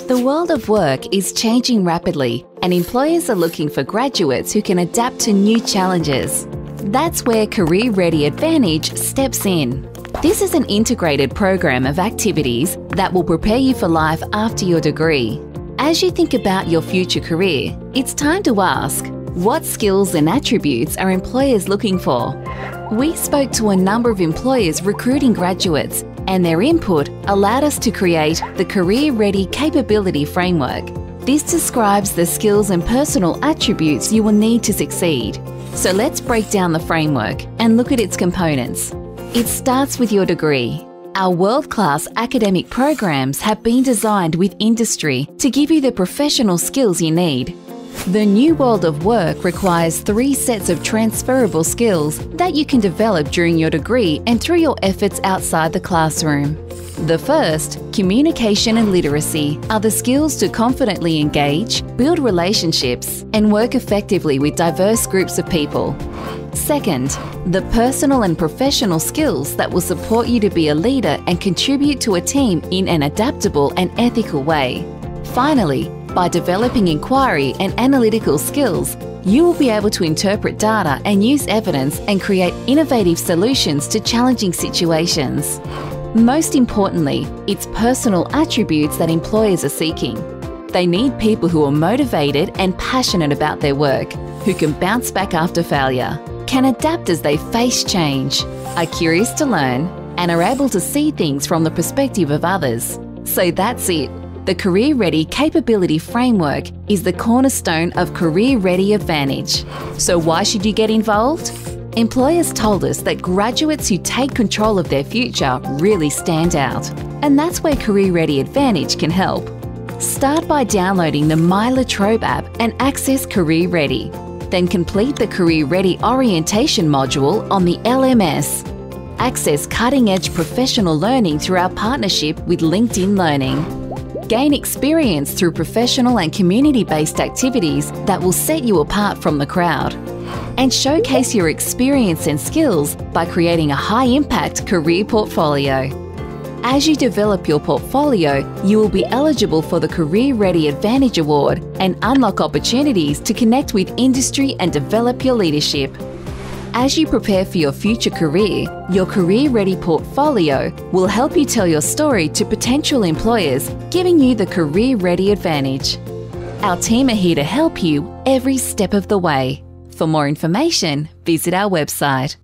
The world of work is changing rapidly, and employers are looking for graduates who can adapt to new challenges. That's where Career Ready Advantage steps in. This is an integrated program of activities that will prepare you for life after your degree. As you think about your future career, it's time to ask, what skills and attributes are employers looking for? We spoke to a number of employers recruiting graduates, and their input allowed us to create the Career Ready Capability Framework. This describes the skills and personal attributes you will need to succeed. So let's break down the framework and look at its components. It starts with your degree. Our world-class academic programs have been designed with industry to give you the professional skills you need. The new world of work requires 3 sets of transferable skills that you can develop during your degree and through your efforts outside the classroom. The first, communication and literacy, are the skills to confidently engage, build relationships, and work effectively with diverse groups of people. Second, the personal and professional skills that will support you to be a leader and contribute to a team in an adaptable and ethical way. Finally, by developing inquiry and analytical skills, you will be able to interpret data and use evidence and create innovative solutions to challenging situations. Most importantly, it's personal attributes that employers are seeking. They need people who are motivated and passionate about their work, who can bounce back after failure, can adapt as they face change, are curious to learn, and are able to see things from the perspective of others. So that's it. The Career Ready Capability Framework is the cornerstone of Career Ready Advantage. So why should you get involved? Employers told us that graduates who take control of their future really stand out, and that's where Career Ready Advantage can help. Start by downloading the Trobe app and access Career Ready. Then complete the Career Ready orientation module on the LMS. Access cutting-edge professional learning through our partnership with LinkedIn Learning. Gain experience through professional and community-based activities that will set you apart from the crowd. And showcase your experience and skills by creating a high-impact career portfolio. As you develop your portfolio, you will be eligible for the Career Ready Advantage Award and unlock opportunities to connect with industry and develop your leadership. As you prepare for your future career, your Career Ready portfolio will help you tell your story to potential employers, giving you the Career Ready Advantage. Our team are here to help you every step of the way. For more information, visit our website.